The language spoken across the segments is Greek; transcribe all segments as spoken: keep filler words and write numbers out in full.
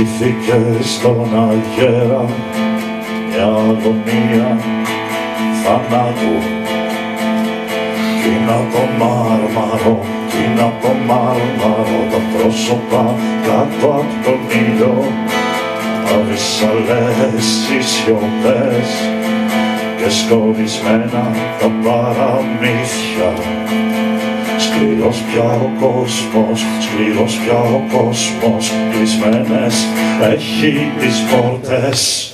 Χτυπήθηκε στον αγέρα μια αγωνία θανάτου. Κι είναι από μάρμαρο, κι είναι από μάρμαρο τα πρόσωπα κάτω απ' τον ήλιο. Αβυσσαλές οι σιωπές και σκορισμένα τα παραμύθια. Σκληρός πια ο κόσμος, σκληρός πια ο κόσμος, κλεισμένες έχει τις πόρτες.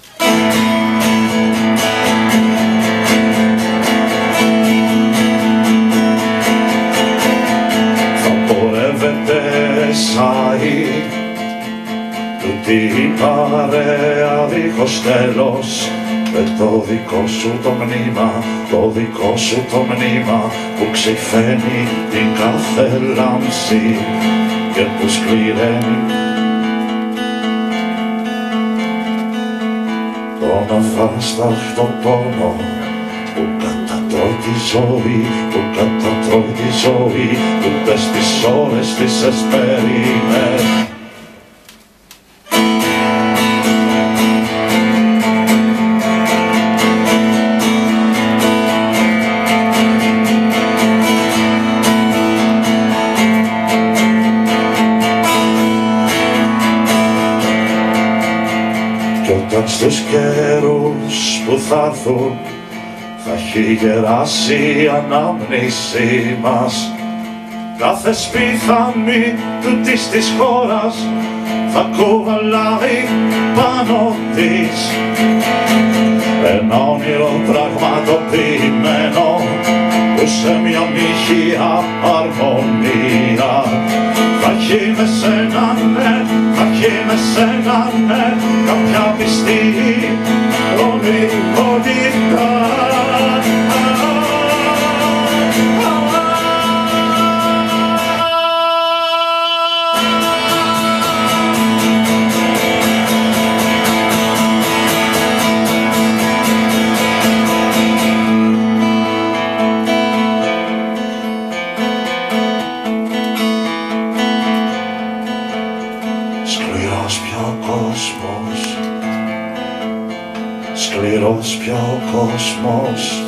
Θα πορεύεται σαΐ τούτη η παρέα δίχως τέλος, με το δικό σου το μνήμα, το δικό σου το μνήμα που ξυφαίνει την κάθε λάμψη και που σκληραίνει τον αφάσταχτο πόνο που κατατρώει τη ζωή, που κατατρώει τη ζωή, που πες τις ώρες τις εσπερίμενες. Κι όταν στους καιρούς που θα έρθουν θα έχει γεράσει η ανάμνηση μας, κάθε σπίθαμη τούτης της χώρας θα κουβαλάει πάνω της ένα όνειρο πραγματοποιημένο που σε μια μοιχεία αρμονία θα έχει με σένα, ναι, θα έχει με σένα, ναι, κάποια πιστή ονειρικότητα. Σκληρός πια ο κόσμος, σκληρός πια ο κόσμος,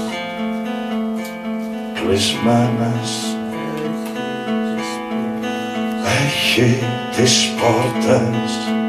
κλεισμένες έχει τις πόρτες.